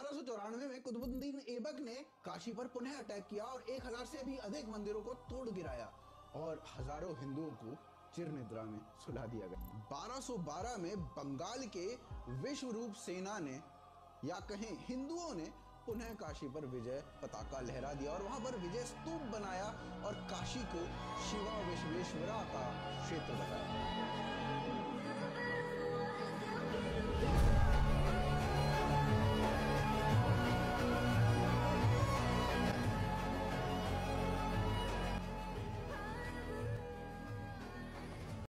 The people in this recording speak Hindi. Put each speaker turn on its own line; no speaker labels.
1194 में कुतुबुद्दीन ऐबक ने काशी पर पुनः अटैक किया और 1000 से भी अधिक मंदिरों को तोड़ गिराया और हजारों हिंदुओं को चिर निद्रा में सुला दिया गया। 1212 में बंगाल के विश्वरूप सेना ने या कहें हिंदुओं ने पुनः काशी पर विजय पताका लहरा दिया और वहां पर विजय स्तूप बनाया और काशी को शिवा विश्वेश्वरा का क्षेत्र बताया।